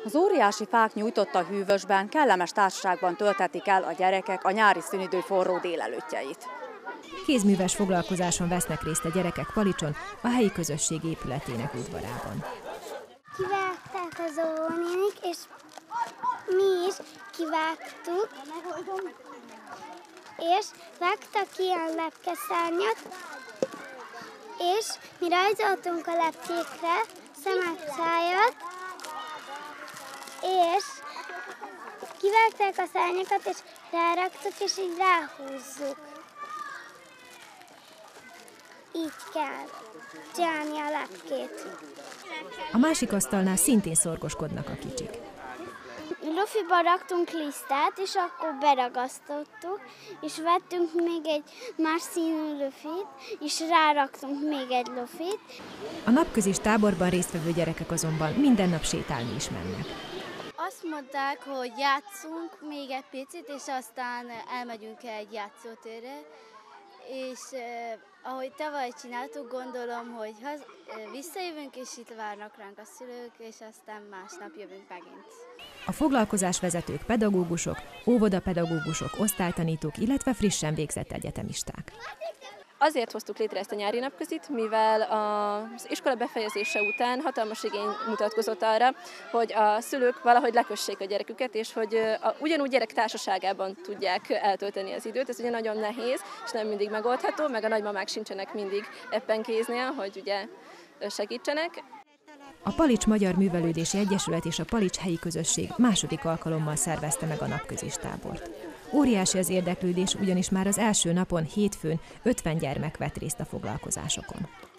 Az óriási fák nyújtotta hűvösben, kellemes társaságban töltetik el a gyerekek a nyári szünidő forró délelőttjeit. Kézműves foglalkozáson vesznek részt a gyerekek Palicson, a helyi közösség épületének udvarában. Kivágták az óvónénik, és mi is kivágtuk, és vágtak ilyen lepkeszárnyat, és mi rajzoltunk a lepkékre szemet-szájat, és kivágták a szárnyakat, és ráraktuk, és így ráhúzzuk. Így kell csinálni a lepkét. A másik asztalnál szintén szorgoskodnak a kicsik. Lufiba raktunk lisztet, és akkor beragasztottuk, és vettünk még egy más színű lufit, és ráraktunk még egy lufit. A napközis táborban résztvevő gyerekek azonban minden nap sétálni is mennek. Azt mondták, hogy játszunk még egy picit, és aztán elmegyünk egy játszótérre, és ahogy tavaly csináltuk, gondolom, hogy visszajövünk, és itt várnak ránk a szülők, és aztán másnap jövünk megint. A foglalkozásvezetők pedagógusok, óvodapedagógusok, osztálytanítók, illetve frissen végzett egyetemisták. Azért hoztuk létre ezt a nyári napközit, mivel az iskola befejezése után hatalmas igény mutatkozott arra, hogy a szülők valahogy lekössék a gyereküket, és hogy ugyanúgy gyerek társaságában tudják eltölteni az időt. Ez ugye nagyon nehéz, és nem mindig megoldható, meg a nagymamák sincsenek mindig ebben kéznél, hogy ugye segítsenek. A Palics Magyar Művelődési Egyesület és a Palics helyi közösség második alkalommal szervezte meg a napközis tábort. Óriási az érdeklődés, ugyanis már az első napon hétfőn 50 gyermek vett részt a foglalkozásokon.